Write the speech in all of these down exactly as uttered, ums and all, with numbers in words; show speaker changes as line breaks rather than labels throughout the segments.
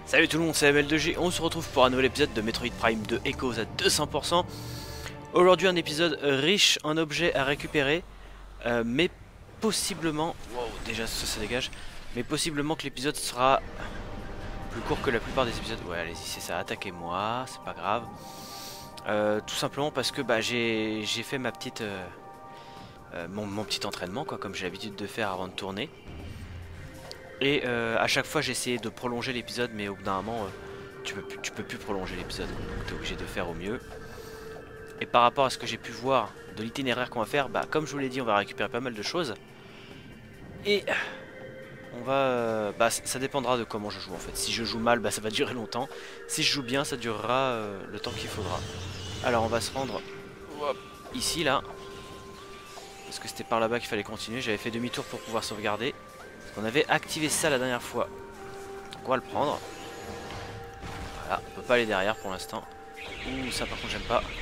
Salut tout le monde, c'est M L deux G, on se retrouve pour un nouvel épisode de Metroid Prime deux Echoes à deux cents pour cent. Aujourd'hui un épisode riche en objets à récupérer, euh, mais possiblement... Wow, déjà ça, ça dégage. Mais possiblement que l'épisode sera plus court que la plupart des épisodes. Ouais, allez-y, c'est ça, attaquez-moi, c'est pas grave. Euh, tout simplement parce que bah, j'ai fait ma petite... Euh, euh, mon, mon petit entraînement, quoi, comme j'ai l'habitude de faire avant de tourner. Et euh, à chaque fois j'ai essayé de prolonger l'épisode, mais au bout d'un moment euh, tu, peux plus, tu peux plus prolonger l'épisode, donc tu es obligé de faire au mieux. Et par rapport à ce que j'ai pu voir de l'itinéraire qu'on va faire, bah, comme je vous l'ai dit, on va récupérer pas mal de choses. Et on va... Euh, bah, ça dépendra de comment je joue en fait. Si je joue mal, bah, ça va durer longtemps. Si je joue bien, ça durera euh, le temps qu'il faudra. Alors on va se rendre hop, ici là. Parce que c'était par là-bas qu'il fallait continuer. J'avais fait demi-tour pour pouvoir sauvegarder. On avait activé ça la dernière fois. Donc on va le prendre. Voilà, on peut pas aller derrière pour l'instant. Ouh, ça par contre j'aime pas.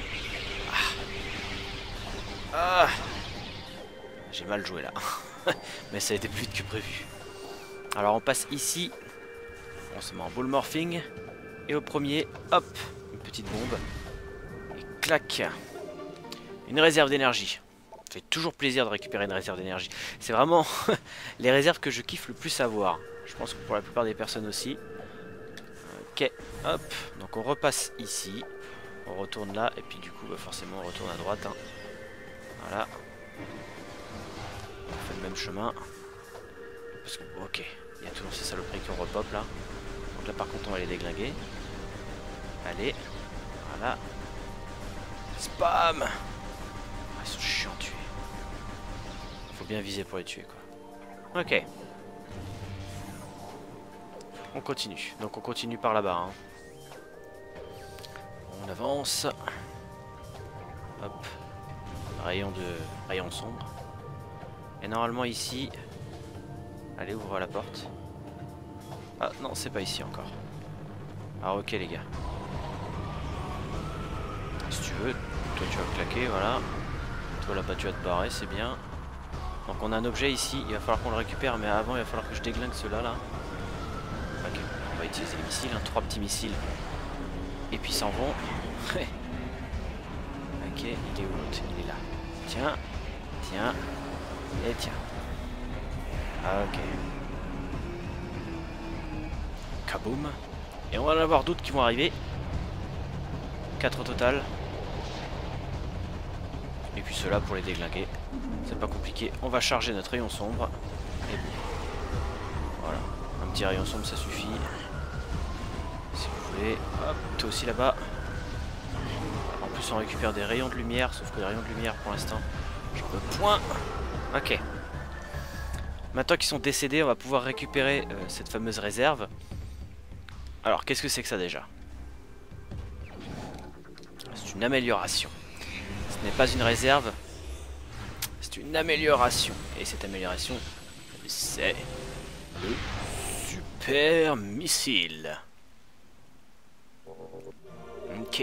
Ah, ah. J'ai mal joué là. Mais ça a été plus vite que prévu. Alors on passe ici. On se met en ball morphing. Et au premier, hop, une petite bombe. Et clac. Une réserve d'énergie. Ça fait toujours plaisir de récupérer une réserve d'énergie. C'est vraiment les réserves que je kiffe le plus avoir. Je pense que pour la plupart des personnes aussi. Ok, hop. Donc on repasse ici. On retourne là. Et puis du coup, bah forcément, on retourne à droite. Hein. Voilà. On fait le même chemin. Parce que, ok. Il y a toujours ces saloperies qui repop là. Donc là, par contre, on va les déglinguer. Allez. Voilà. Spam. Ah, ils sont chiants à tuer. Faut bien viser pour les tuer quoi. Ok. On continue. Donc on continue par là-bas. Hein. On avance. Hop. Rayon de rayon sombre. Et normalement ici. Allez, ouvre la porte. Ah non, c'est pas ici encore. Ah ok les gars. Si tu veux, toi tu vas claquer, voilà. Toi là-bas tu vas te barrer, c'est bien. Donc on a un objet ici, il va falloir qu'on le récupère, mais avant il va falloir que je déglingue ceux-là là. Ok, on va utiliser les missiles, hein, trois petits missiles. Et puis s'en vont. Ok, il est où l'autre? Il est là. Tiens, tiens, et tiens. Ah, ok. Kaboom. Et on va en avoir d'autres qui vont arriver. quatre au total. Et puis ceux-là pour les déglinguer. C'est pas compliqué. On va charger notre rayon sombre. Et bon. Voilà. Un petit rayon sombre, ça suffit. Si vous voulez. Hop, toi aussi là-bas. En plus, on récupère des rayons de lumière. Sauf que les rayons de lumière, pour l'instant, je peux point. Ok. Maintenant qu'ils sont décédés, on va pouvoir récupérer euh, cette fameuse réserve. Alors, qu'est-ce que c'est que ça déjà? C'est une amélioration. Ce n'est pas une réserve, c'est une amélioration. Et cette amélioration, c'est le super missile. Ok.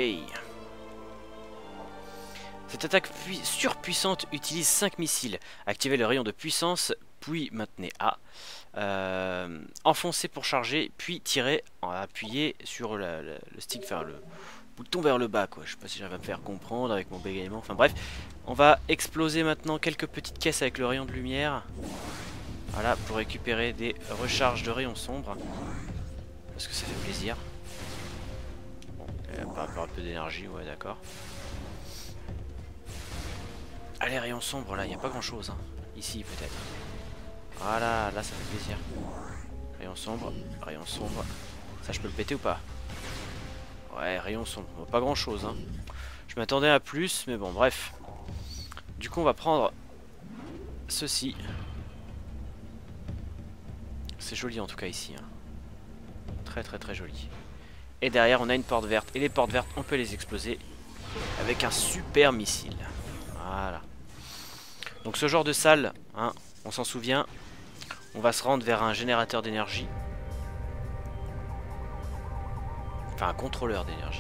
Cette attaque surpuissante utilise cinq missiles. Activez le rayon de puissance, puis maintenez A. Euh, enfoncez pour charger, puis tirez en appuyez sur la, la, le stick, enfin le bouton vers le bas quoi. Je sais pas si j'arrive à me faire comprendre avec mon bégaiement. Enfin bref, on va exploser maintenant quelques petites caisses avec le rayon de lumière. Voilà, pour récupérer des recharges de rayons sombres. Parce que ça fait plaisir. Bon, par rapport à un peu d'énergie, ouais d'accord. Allez, rayons sombres là, il n'y a pas grand chose. Hein. Ici peut-être. Voilà, là ça fait plaisir. Rayon sombre, rayon sombre. Ça je peux le péter ou pas? Ouais, rayon sombre, pas grand chose hein. Je m'attendais à plus, mais bon, bref. Du coup on va prendre ceci. C'est joli en tout cas ici hein. Très très très joli. Et derrière on a une porte verte. Et les portes vertes on peut les exploser avec un super missile. Voilà. Donc ce genre de salle hein, on s'en souvient. On va se rendre vers un générateur d'énergie. Enfin un contrôleur d'énergie.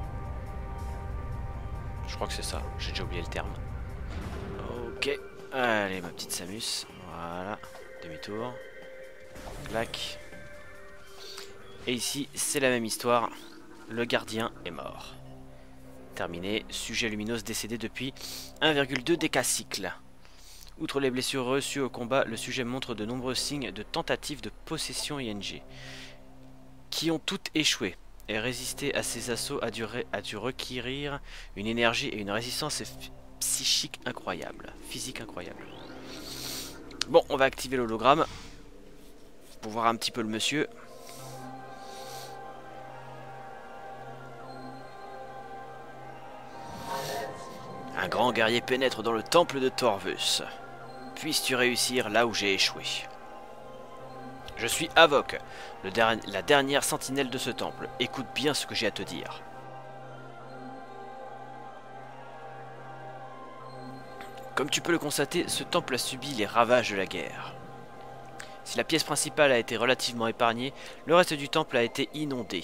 Je crois que c'est ça, j'ai déjà oublié le terme. Ok, allez ma petite Samus. Voilà, demi-tour. Clac. Et ici, c'est la même histoire. Le gardien est mort. Terminé. Sujet lumineuse décédé depuis un virgule deux décacycles. Outre les blessures reçues au combat, le sujet montre de nombreux signes de tentatives de possession I N G, qui ont toutes échoué. Et résister à ces assauts a dû, a dû requérir une énergie et une résistance psychique incroyable. Physique incroyable. Bon, on va activer l'hologramme pour voir un petit peu le monsieur. Un grand guerrier pénètre dans le temple de Torvus. Puisses-tu réussir là où j'ai échoué. Je suis Havok, le der la dernière sentinelle de ce temple. Écoute bien ce que j'ai à te dire. Comme tu peux le constater, ce temple a subi les ravages de la guerre. Si la pièce principale a été relativement épargnée, le reste du temple a été inondé.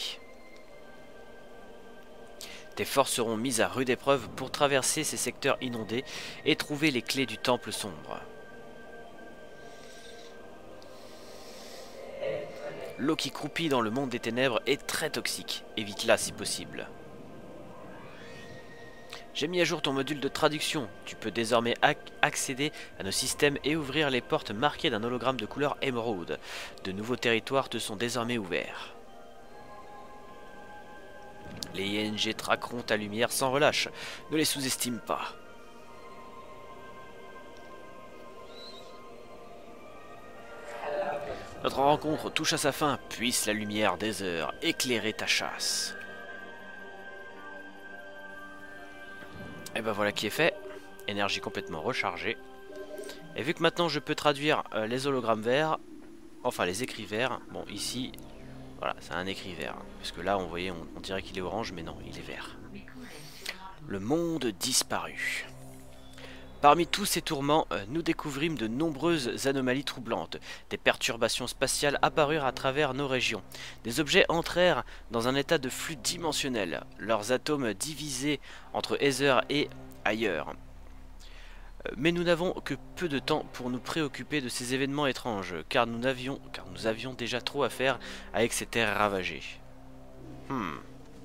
Tes forces seront mises à rude épreuve pour traverser ces secteurs inondés et trouver les clés du temple sombre. L'eau qui croupit dans le monde des ténèbres est très toxique. Évite-la si possible. J'ai mis à jour ton module de traduction. Tu peux désormais ac accéder à nos systèmes et ouvrir les portes marquées d'un hologramme de couleur émeraude. De nouveaux territoires te sont désormais ouverts. Les I N G traqueront ta lumière sans relâche. Ne les sous-estime pas. Notre rencontre touche à sa fin. Puisse la lumière des heures éclairer ta chasse. Et ben voilà qui est fait. Énergie complètement rechargée. Et vu que maintenant je peux traduire euh, les hologrammes verts, enfin les écrits verts, bon ici, voilà, c'est un écrit vert. Parce que là, on voyait, on, on dirait qu'il est orange, mais non, il est vert. Le monde disparu. Parmi tous ces tourments, euh, nous découvrîmes de nombreuses anomalies troublantes. Des perturbations spatiales apparurent à travers nos régions. Des objets entrèrent dans un état de flux dimensionnel, leurs atomes divisés entre Aether et ailleurs. Euh, mais nous n'avons que peu de temps pour nous préoccuper de ces événements étranges, car nous, n'avions, car nous avions déjà trop à faire avec ces terres ravagées. Hmm.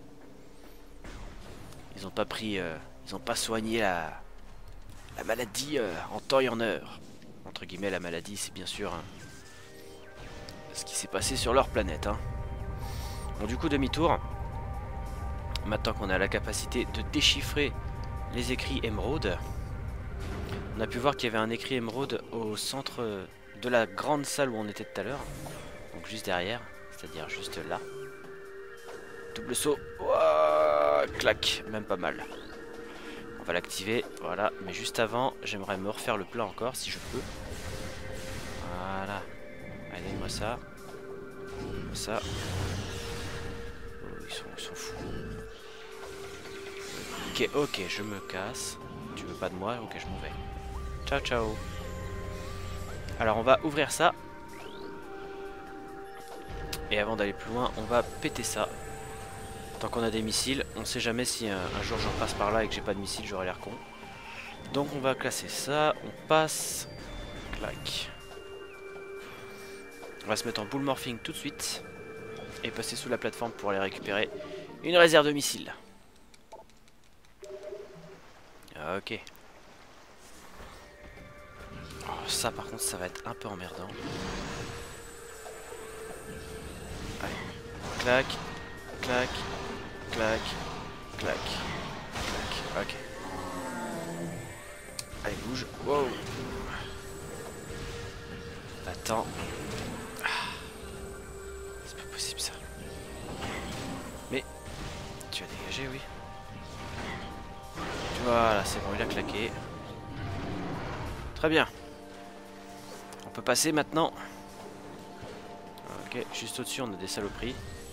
Ils n'ont pas pris... Euh, ils n'ont pas soigné la... La maladie euh, en temps et en heure. Entre guillemets, la maladie, c'est bien sûr hein, ce qui s'est passé sur leur planète. Hein. Bon, du coup, demi-tour. Maintenant qu'on a la capacité de déchiffrer les écrits émeraude, on a pu voir qu'il y avait un écrit émeraude au centre de la grande salle où on était tout à l'heure. Donc juste derrière, c'est-à-dire juste là. Double saut. Ouah, clac, même pas mal. On va l'activer, voilà, mais juste avant, j'aimerais me refaire le plein encore, si je peux. Voilà. Allez, moi ça. Ça. Oh, ils sont, ils sont fous. Ok, ok, je me casse. Tu veux pas de moi? Ok, je m'en vais. Ciao, ciao. Alors, on va ouvrir ça. Et avant d'aller plus loin, on va péter ça. Tant qu'on a des missiles, on sait jamais si un, un jour je repasse par là et que j'ai pas de missiles, j'aurais l'air con. Donc on va classer ça, on passe. Clac. On va se mettre en bull morphing tout de suite. Et passer sous la plateforme pour aller récupérer une réserve de missiles. Ok. Oh, ça par contre ça va être un peu emmerdant. Allez. Clac. Clac. Clac, clac, clac, ok. Allez, bouge. Wow. Attends. Ah. C'est pas possible ça. Mais, tu as dégagé, oui. Voilà, c'est bon, il a claqué. Très bien. On peut passer maintenant. Ok, juste au-dessus, on a des saloperies.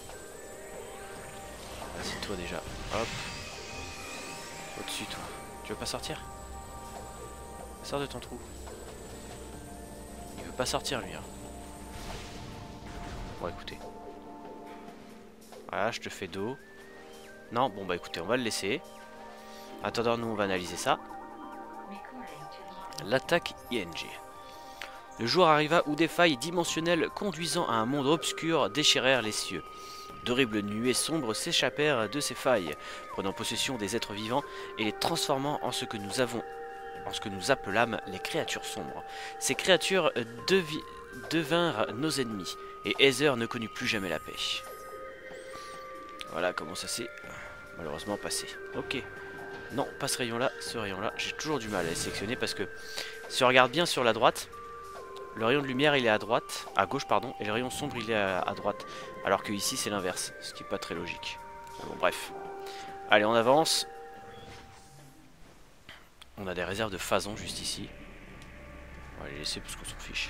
Vas-y toi déjà, hop. Au-dessus toi. Tu veux pas sortir? Sors de ton trou. Il veut pas sortir lui hein. Bon écoutez. Voilà, je te fais dos. Non, bon bah écoutez, on va le laisser. Attendant, nous on va analyser ça. L'attaque I N G. Le jour arriva où des failles dimensionnelles conduisant à un monde obscur déchirèrent les cieux. D'horribles nuées sombres s'échappèrent de ces failles, prenant possession des êtres vivants et les transformant en ce que nous avons, en ce que nous appelâmes les créatures sombres. Ces créatures devi devinrent nos ennemis, et Heather ne connut plus jamais la paix. Voilà comment ça s'est malheureusement passé. Ok. Non, pas ce rayon-là, ce rayon-là. J'ai toujours du mal à les sélectionner parce que si on regarde bien sur la droite, le rayon de lumière il est à droite, à gauche pardon, et le rayon sombre il est à, à droite. Alors que ici c'est l'inverse, ce qui n'est pas très logique. Bon bref. Allez, on avance. On a des réserves de phasons juste ici. On va les laisser parce qu'on s'en fiche.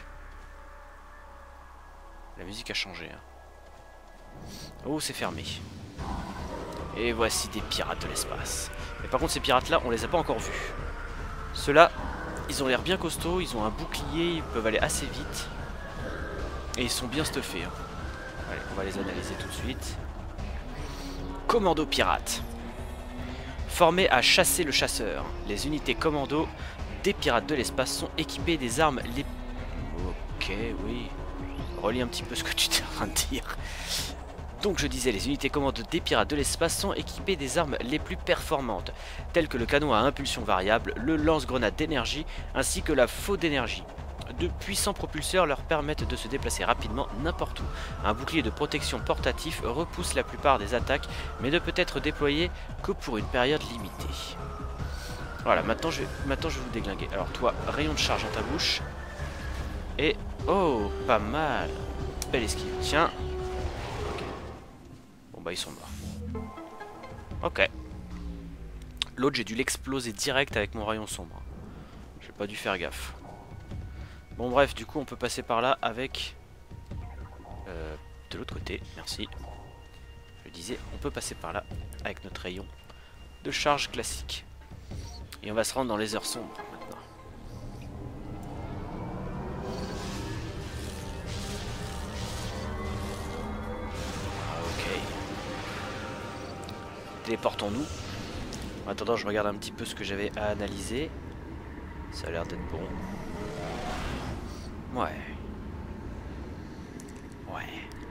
La musique a changé. Hein. Oh, c'est fermé. Et voici des pirates de l'espace. Mais par contre, ces pirates-là, on les a pas encore vus. Ceux-là, ils ont l'air bien costauds, ils ont un bouclier, ils peuvent aller assez vite. Et ils sont bien stuffés. Hein. Allez, on va les analyser tout de suite. Commando pirate. Formés à chasser le chasseur, les unités commando des pirates de l'espace sont équipées des armes les... Ok, oui. Relis un petit peu ce que tu t'es en train de dire. Donc je disais, les unités commando des pirates de l'espace sont équipées des armes les plus performantes, telles que le canon à impulsion variable, le lance-grenade d'énergie, ainsi que la faux d'énergie. De puissants propulseurs leur permettent de se déplacer rapidement n'importe où. Un bouclier de protection portatif repousse la plupart des attaques, mais ne peut être déployé que pour une période limitée. Voilà, maintenant je vais, maintenant je vais vous déglinguer. Alors toi, rayon de charge dans ta bouche. Et... oh, pas mal. Belle esquive. Tiens. Ok. Bon bah ils sont morts. Ok. L'autre j'ai dû l'exploser direct avec mon rayon sombre. J'ai pas dû faire gaffe. Bon bref, du coup on peut passer par là avec... Euh, de l'autre côté, merci. Je disais, on peut passer par là avec notre rayon de charge classique. Et on va se rendre dans les heures sombres maintenant. Ok. Téléportons-nous. En attendant, je regarde un petit peu ce que j'avais à analyser. Ça a l'air d'être bon. Ouais. Ouais.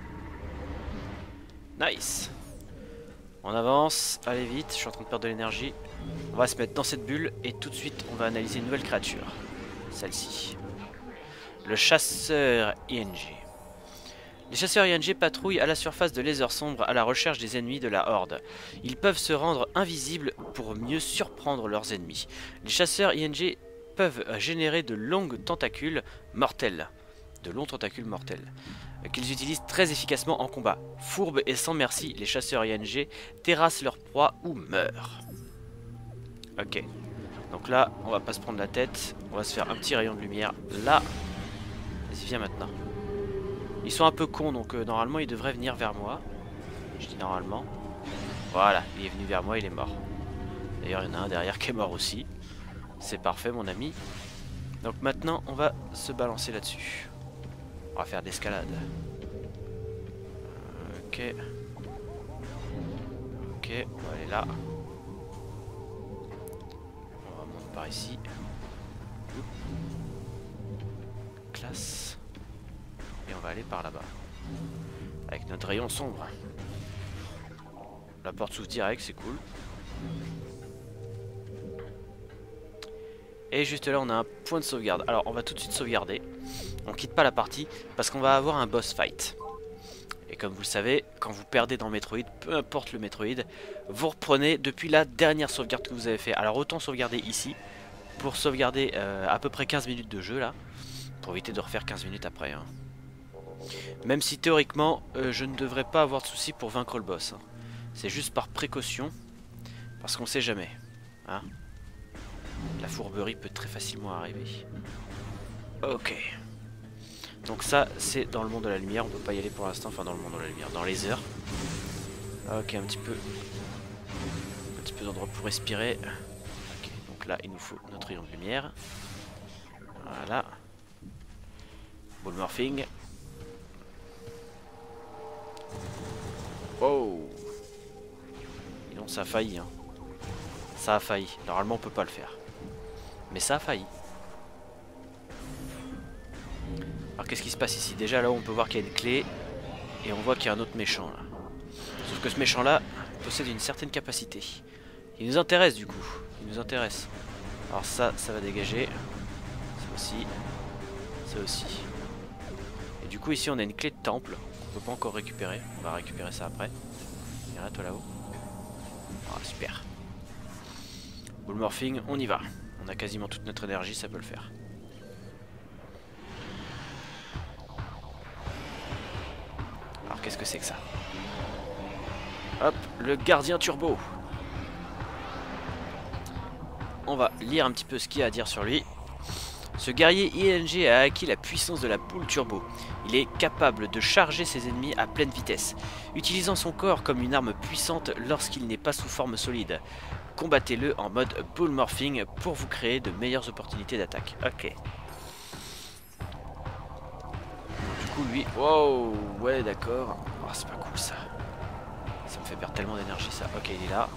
Nice. On avance. Allez vite, je suis en train de perdre de l'énergie. On va se mettre dans cette bulle et tout de suite on va analyser une nouvelle créature. Celle-ci. Le chasseur I N G. Les chasseurs I N G patrouillent à la surface de les heures sombres à la recherche des ennemis de la Horde. Ils peuvent se rendre invisibles pour mieux surprendre leurs ennemis. Les chasseurs I N G peuvent générer de longues tentacules mortels. De longs tentacules mortels. Qu'ils utilisent très efficacement en combat. Fourbes et sans merci, les chasseurs I N G terrassent leur proie ou meurent. Ok. Donc là, on va pas se prendre la tête. On va se faire un petit rayon de lumière. Là. Vas-y, viens maintenant. Ils sont un peu cons, donc euh, normalement, ils devraient venir vers moi. Je dis normalement. Voilà, il est venu vers moi, il est mort. D'ailleurs, il y en a un derrière qui est mort aussi. C'est parfait, mon ami. Donc maintenant, on va se balancer là-dessus. On va faire de l'escalade. Ok. Ok, on va aller là. On va monter par ici. Classe. Et on va aller par là-bas. Avec notre rayon sombre. La porte s'ouvre direct, c'est cool. Et juste là on a un point de sauvegarde. Alors on va tout de suite sauvegarder. On quitte pas la partie parce qu'on va avoir un boss fight. Et comme vous le savez, quand vous perdez dans Metroid, peu importe le Metroid, vous reprenez depuis la dernière sauvegarde que vous avez fait. Alors autant sauvegarder ici pour sauvegarder euh, à peu près quinze minutes de jeu là. Pour éviter de refaire quinze minutes après. Hein. Même si théoriquement euh, je ne devrais pas avoir de soucis pour vaincre le boss. Hein. C'est juste par précaution. Parce qu'on sait jamais. Hein. La fourberie peut très facilement arriver. Ok. Donc ça, c'est dans le monde de la lumière. On peut pas y aller pour l'instant. Enfin, dans le monde de la lumière. Dans les heures. Ok, un petit peu. Un petit peu d'endroit pour respirer. Ok, donc là, il nous faut notre rayon de lumière. Voilà. Ball morphing. Oh. Et non, ça a failli. Hein. Ça a failli. Normalement, on peut pas le faire. Mais ça a failli. Alors qu'est-ce qui se passe ici? Déjà là on peut voir qu'il y a une clé. Et on voit qu'il y a un autre méchant là. que ce méchant là possède une certaine capacité. Il nous intéresse du coup. Il nous intéresse. Alors ça, ça va dégager. Ça aussi. Ça aussi. Et du coup ici on a une clé de temple qu'on peut pas encore récupérer. On va récupérer ça après. Viens là toi là-haut. Ah super. Bull morphing, on y va. On a quasiment toute notre énergie, ça peut le faire. Alors qu'est-ce que c'est que ça? Hop, le gardien turbo. On va lire un petit peu ce qu'il y a à dire sur lui. Ce guerrier I N G a acquis la puissance de la boule turbo. Il est capable de charger ses ennemis à pleine vitesse, utilisant son corps comme une arme puissante lorsqu'il n'est pas sous forme solide. Combattez-le en mode bull morphing pour vous créer de meilleures opportunités d'attaque. Ok. Du coup lui... Wow, ouais d'accord. Oh, c'est pas cool ça. Ça me fait perdre tellement d'énergie ça. Ok, il est là.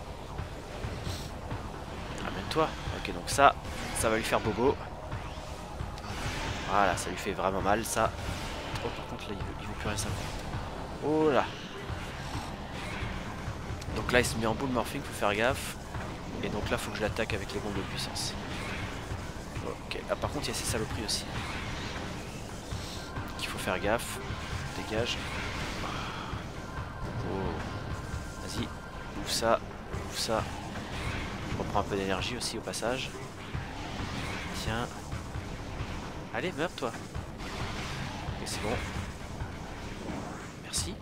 Amène-toi. Ok, donc ça, ça va lui faire bobo. Voilà, ça lui fait vraiment mal ça. Oh par contre là il veut, il veut plus rien savoir. Oh là. Donc là il se met en bull morphing, faut faire gaffe. Et donc là faut que je l'attaque avec les bombes de puissance. Ok, ah par contre il y a ces saloperies aussi. Qu'il faut faire gaffe. Dégage. Oh. Vas-y, ouvre ça, ouvre ça. Je reprends un peu d'énergie aussi au passage. Tiens. Allez, meurs toi. Ok, c'est bon. Merci.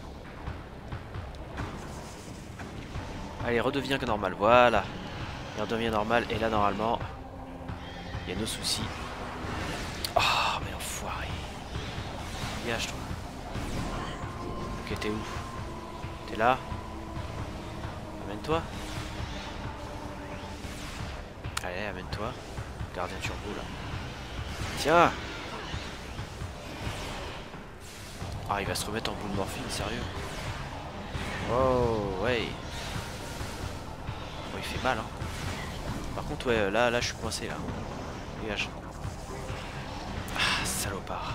Allez, redeviens normal. Voilà. Il redevient normal. Et là, normalement, il y a nos soucis. Oh, mais enfoiré. Dégage, toi. Ok, t'es où? T'es là? Amène-toi. Allez, amène-toi. Gardien turbo, là. Tiens. Ah, il va se remettre en bull morphine, sérieux. Oh, ouais. Bon, il fait mal, hein. Par contre, ouais, là, là, je suis coincé, là. Dégage. Ah, salopard.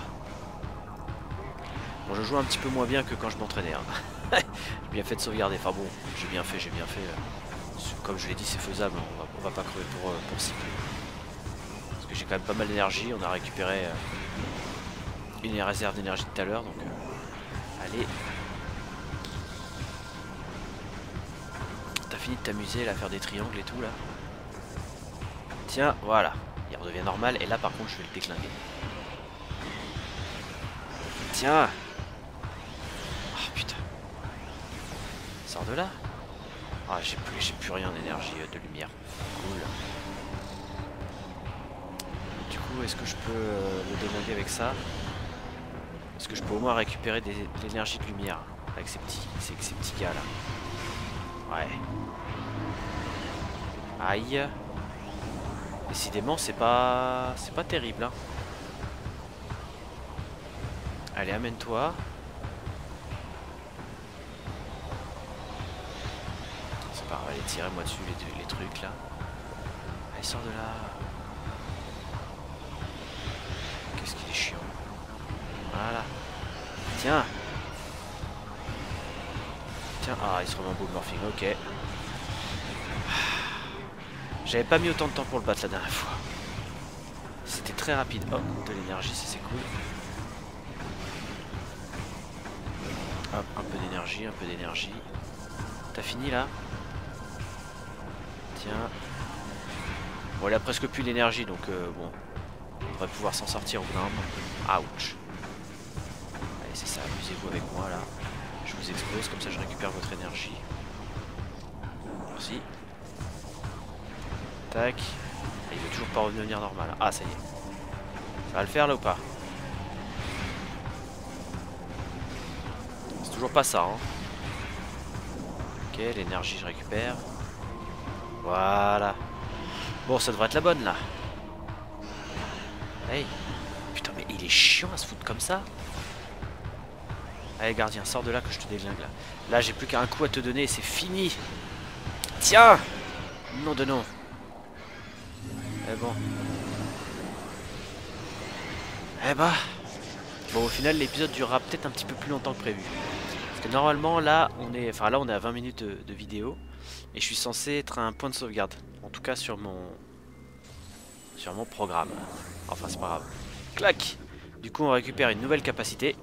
Bon, je joue un petit peu moins bien que quand je m'entraînais, hein. J'ai bien fait de sauvegarder. Enfin bon, j'ai bien fait, j'ai bien fait. Comme je l'ai dit, c'est faisable. On va, on va pas crever pour, pour si peu. Parce que j'ai quand même pas mal d'énergie. On a récupéré euh, une réserve d'énergie de tout à l'heure. Donc, euh, allez. T'as fini de t'amuser là, à faire des triangles et tout là. Tiens, voilà. Il redevient normal. Et là, par contre, je vais le déclinguer. Tiens. Oh putain. Sors de là. Ah, j'ai plus, j'ai plus rien d'énergie, de lumière. Cool. Du coup, est-ce que je peux euh, le demander avec ça? Est-ce que je peux au moins récupérer des, de l'énergie de lumière avec ces petits, ces, ces petits gars là? Ouais. Aïe. Décidément, c'est pas, c'est pas terrible. Hein. Allez, amène-toi. C'est pas grave, allez, tirez-moi dessus les, les trucs là. Allez, sors de là. Qu'est-ce qu'il est chiant. Voilà. Tiens. Tiens, ah, il se remet en bull morphing, ok. J'avais pas mis autant de temps pour le battre la dernière fois. C'était très rapide. Oh, de l'énergie, ça c'est cool. Hop, un peu d'énergie, un peu d'énergie. T'as fini là? Tiens. Bon, il a presque plus d'énergie, donc euh, bon. On devrait pouvoir s'en sortir au bout d'un moment. Ouch. Allez, c'est ça, amusez-vous avec moi là. Je vous explose, comme ça je récupère votre énergie. Merci. Tac. Et il veut toujours pas redevenir normal. Ah, ça y est. Ça va le faire là ou pas? C'est toujours pas ça, hein. Ok, l'énergie je récupère. Voilà. Bon, ça devrait être la bonne là. Hey. Putain, mais il est chiant à se foutre comme ça. Allez, gardien, sors de là que je te déglingue là. Là, j'ai plus qu'un coup à te donner et c'est fini. Tiens. Nom de nom. Eh bon. Eh bah. Bon, au final, l'épisode durera peut-être un petit peu plus longtemps que prévu. Parce Parce que normalement là on est, enfin là on est à vingt minutes de, de vidéo et je suis censé être à un point de sauvegarde. En tout cas sur mon sur mon programme. Enfin c'est pas grave. Clac. Du coup on récupère une nouvelle capacité.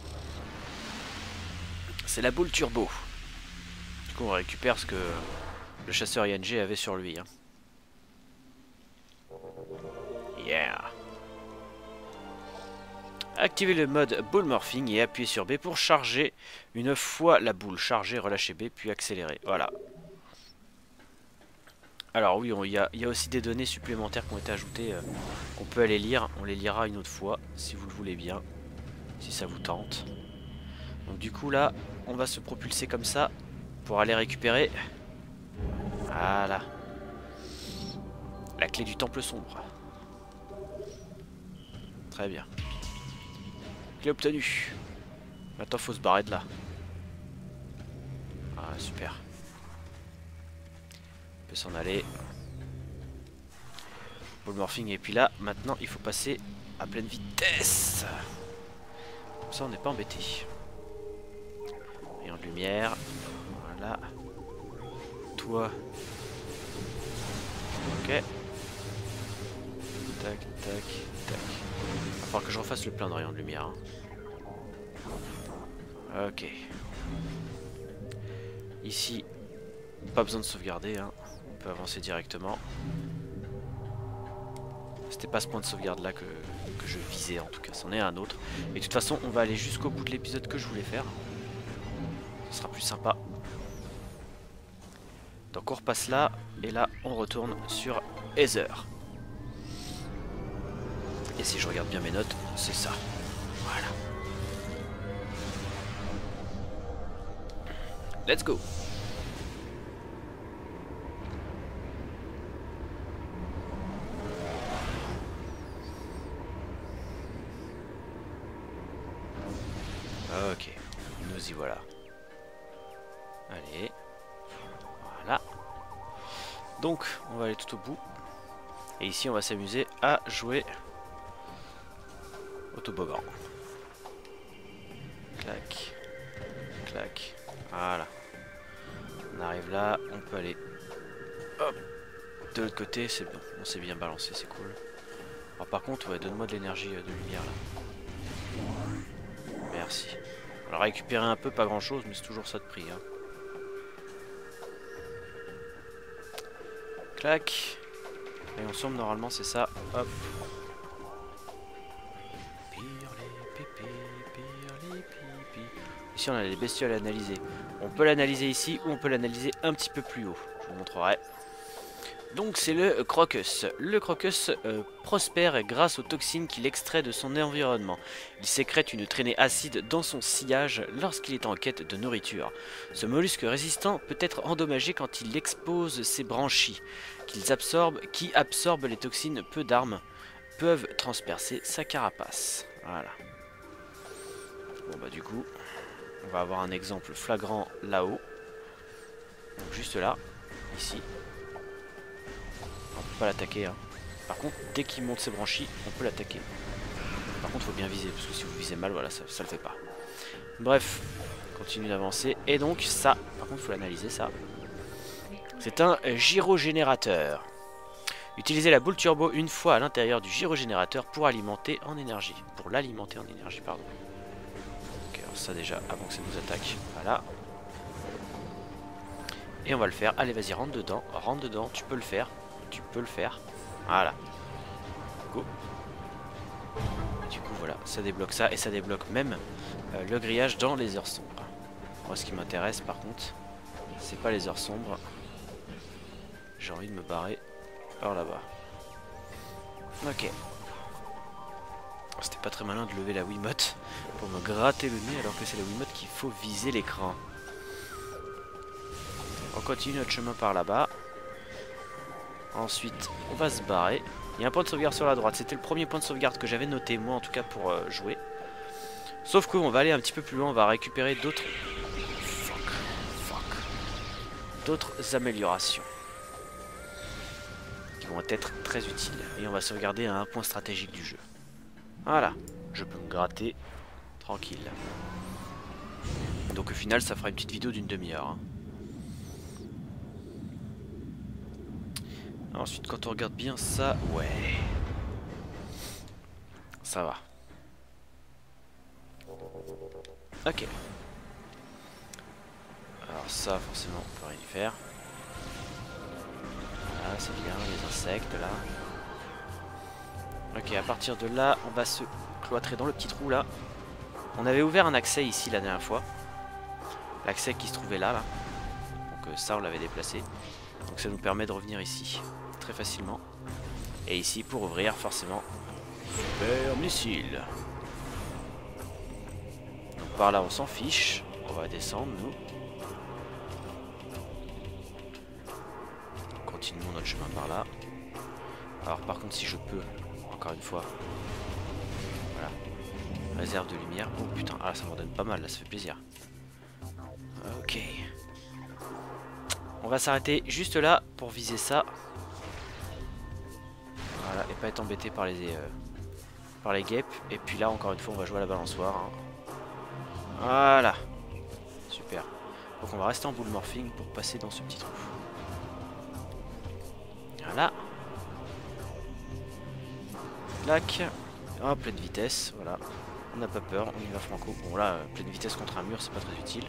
C'est la boule turbo. Du coup on récupère ce que le chasseur I N G avait sur lui. Hein. Yeah. Activez le mode Ball Morphing et appuyez sur B pour charger. Une fois la boule chargée, relâchez B puis accélérez. Voilà. Alors oui, il y, y a aussi des données supplémentaires qui ont été ajoutées. Euh, on peut aller lire. On les lira une autre fois si vous le voulez bien. Si ça vous tente. Donc du coup là, on va se propulser comme ça pour aller récupérer. Voilà. La clé du temple sombre. Très bien. Clé obtenue. Maintenant faut se barrer de là. Ah super. On peut s'en aller. Ball morphing et puis là maintenant il faut passer à pleine vitesse. Comme ça on n'est pas embêté. Rayon de lumière. Voilà. Toi. Ok. Tac tac tac. Il va falloir que je refasse le plein de rayons de lumière. Hein. Ok. Ici, pas besoin de sauvegarder. Hein. On peut avancer directement. C'était pas ce point de sauvegarde là que, que je visais en tout cas. C'en est un autre. Et de toute façon, on va aller jusqu'au bout de l'épisode que je voulais faire. Ce sera plus sympa. Donc on repasse là. Et là, on retourne sur Heather. Et si je regarde bien mes notes, c'est ça. Voilà. Let's go. Ok, nous y voilà. Allez. Voilà. Donc, on va aller tout au bout. Et ici, on va s'amuser à jouer au toboggan. Clac. Clac. Voilà. On arrive là, on peut aller hop, de l'autre côté, c'est bon, on s'est bien balancé, c'est cool. Alors par contre, ouais, donne-moi de l'énergie de lumière là. Merci. On a récupéré un peu, pas grand chose, mais c'est toujours ça de prix. Hein. Clac. Et on sombre normalement, c'est ça. Hop. Ici on a les bestioles à analyser. On peut l'analyser ici ou on peut l'analyser un petit peu plus haut. Je vous montrerai. Donc c'est le crocus. Le crocus euh, prospère grâce aux toxines qu'il extrait de son environnement. Il sécrète une traînée acide dans son sillage lorsqu'il est en quête de nourriture. Ce mollusque résistant peut être endommagé quand il expose ses branchies, qu'ils absorbent, qui absorbent les toxines. Peu d'armes peuvent transpercer sa carapace. Voilà. Bon bah du coup, on va avoir un exemple flagrant là-haut. Juste là, ici. On peut pas l'attaquer. Hein. Par contre, dès qu'il monte ses branchies, on peut l'attaquer. Par contre, il faut bien viser, parce que si vous visez mal, voilà, ça, ça le fait pas. Bref, continue d'avancer. Et donc, ça, par contre, il faut l'analyser, ça. C'est un gyrogénérateur. Utilisez la boule turbo une fois à l'intérieur du gyrogénérateur pour alimenter en énergie. Pour l'alimenter en énergie, pardon. Ok, alors ça déjà, avant que ça nous attaque. Voilà. Et on va le faire. Allez, vas-y, rentre dedans. Rentre dedans, tu peux le faire. Tu peux le faire. Voilà. Go. Du coup, voilà, ça débloque ça. Et ça débloque même euh, le grillage dans les heures sombres. Moi, ce qui m'intéresse, par contre, c'est pas les heures sombres. J'ai envie de me barrer par là-bas. Ok. C'était pas très malin de lever la Wiimote pour me gratter le nez alors que c'est la Wiimote qu'il faut viser l'écran. On continue notre chemin par là-bas. Ensuite, on va se barrer. Il y a un point de sauvegarde sur la droite. C'était le premier point de sauvegarde que j'avais noté, moi en tout cas, pour euh, jouer. Sauf qu'on va aller un petit peu plus loin. On va récupérer d'autres... Fuck. Fuck. D'autres améliorations. Qui vont être très utiles. Et on va sauvegarder à un point stratégique du jeu. Voilà. Je peux me gratter. Tranquille. Donc au final ça fera une petite vidéo d'une demi-heure. Hein. Ensuite quand on regarde bien ça, ouais. Ça va. Ok. Alors ça forcément on peut rien y faire. Là c'est bien, les insectes là. Ok, à partir de là on va se cloîtrer dans le petit trou là. On avait ouvert un accès ici la dernière fois. L'accès qui se trouvait là, là. Donc euh, ça on l'avait déplacé. Donc ça nous permet de revenir ici très facilement. Et ici pour ouvrir forcément super missile. Donc par là on s'en fiche. On va descendre nous. Continuons notre chemin par là. Alors par contre si je peux, encore une fois. Voilà. Réserve de lumière. Oh putain, ah ça m'en donne pas mal là, ça fait plaisir. Ok. On va s'arrêter juste là pour viser ça. Voilà, et pas être embêté par les euh, par les guêpes. Et puis là encore une fois on va jouer à la balançoire. Hein. Voilà. Super. Donc on va rester en boule morphing pour passer dans ce petit trou. Voilà. Clac. Oh, pleine vitesse, voilà. On n'a pas peur, on y va franco. Bon là, pleine vitesse contre un mur, c'est pas très utile.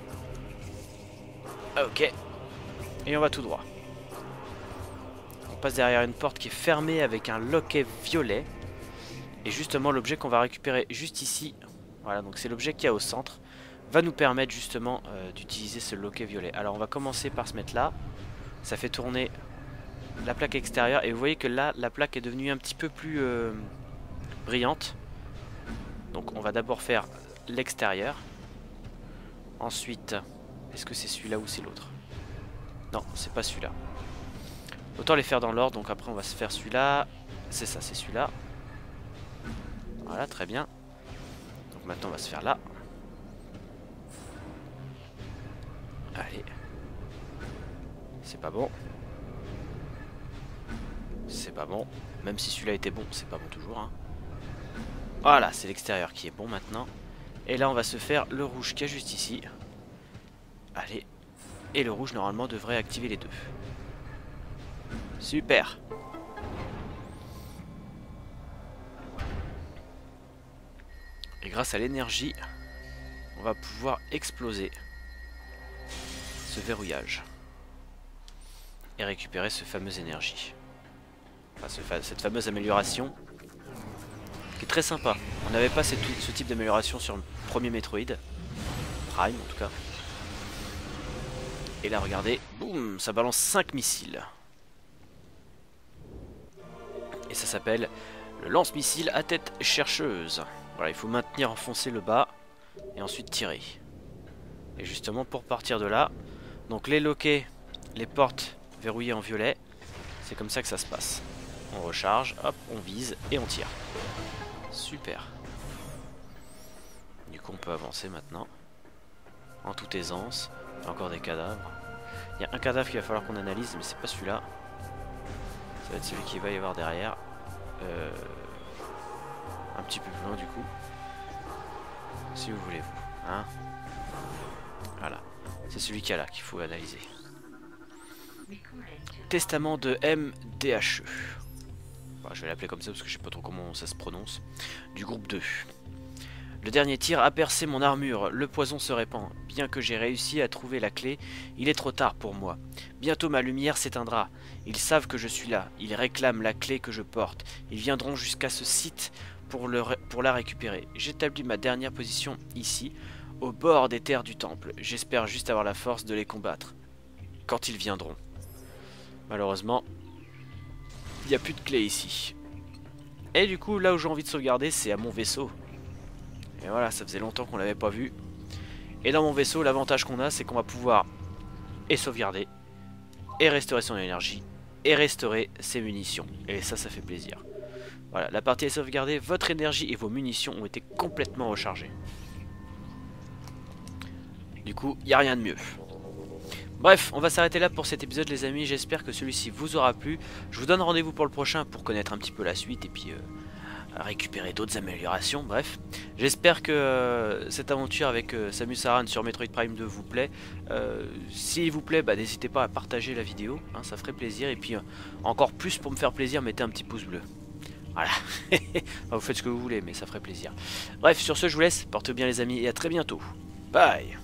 Ok. Et on va tout droit. On passe derrière une porte qui est fermée avec un loquet violet. Et justement l'objet qu'on va récupérer juste ici, voilà, donc c'est l'objet qu'il y a au centre, va nous permettre justement euh, d'utiliser ce loquet violet. Alors on va commencer par se mettre là. Ça fait tourner la plaque extérieure. Et vous voyez que là, la plaque est devenue un petit peu plus euh, brillante. Donc on va d'abord faire l'extérieur. Ensuite, est-ce que c'est celui-là ou c'est l'autre? Non, c'est pas celui-là. Autant les faire dans l'ordre. Donc après on va se faire celui-là. C'est ça, c'est celui-là. Voilà, très bien. Donc maintenant on va se faire là. Allez. C'est pas bon. C'est pas bon. Même si celui-là était bon, c'est pas bon toujours. Hein. Voilà, c'est l'extérieur qui est bon maintenant. Et là on va se faire le rouge qui est juste ici. Allez. Et le rouge normalement devrait activer les deux. Super. Et grâce à l'énergie, on va pouvoir exploser ce verrouillage. Et récupérer ce fameuse énergie. Enfin, ce fa cette fameuse amélioration. Qui est très sympa. On n'avait pas cette, ce type d'amélioration sur le premier Metroid. Prime en tout cas. Et là regardez, boum, ça balance cinq missiles. Et ça s'appelle le lance-missile à tête chercheuse. Voilà, il faut maintenir enfoncé le bas et ensuite tirer. Et justement pour partir de là, donc les loquets, les portes verrouillées en violet, c'est comme ça que ça se passe. On recharge, hop, on vise et on tire. Super. Du coup on peut avancer maintenant. En toute aisance. Il y a encore des cadavres. Il y a un cadavre qu'il va falloir qu'on analyse, mais c'est pas celui-là. Ça va être celui qui va y avoir derrière. Euh, un petit peu plus loin du coup. Si vous voulez vous. Hein, voilà. C'est celui qui est là qu'il faut analyser. Testament de M D H E. Enfin, je vais l'appeler comme ça parce que je sais pas trop comment ça se prononce. Du groupe deux. Le dernier tir a percé mon armure, le poison se répand. Bien que j'ai réussi à trouver la clé, il est trop tard pour moi. Bientôt ma lumière s'éteindra. Ils savent que je suis là, ils réclament la clé que je porte. Ils viendront jusqu'à ce site pour, le pour la récupérer. J'établis ma dernière position ici, au bord des terres du temple. J'espère juste avoir la force de les combattre. Quand ils viendront. Malheureusement, il n'y a plus de clé ici. Et du coup, là où j'ai envie de sauvegarder, c'est à mon vaisseau. Et voilà, ça faisait longtemps qu'on l'avait pas vu. Et dans mon vaisseau, l'avantage qu'on a, c'est qu'on va pouvoir et sauvegarder, et restaurer son énergie, et restaurer ses munitions. Et ça, ça fait plaisir. Voilà, la partie est sauvegardée, votre énergie et vos munitions ont été complètement rechargées. Du coup, il n'y a rien de mieux. Bref, on va s'arrêter là pour cet épisode les amis, j'espère que celui-ci vous aura plu. Je vous donne rendez-vous pour le prochain pour connaître un petit peu la suite et puis... Euh... récupérer d'autres améliorations, bref. J'espère que euh, cette aventure avec euh, Samus Aran sur Metroid Prime deux vous plaît. Euh, S'il vous plaît, bah, n'hésitez pas à partager la vidéo, hein, ça ferait plaisir. Et puis euh, encore plus pour me faire plaisir, mettez un petit pouce bleu. Voilà, vous faites ce que vous voulez, mais ça ferait plaisir. Bref, sur ce, je vous laisse, portez bien les amis, et à très bientôt. Bye.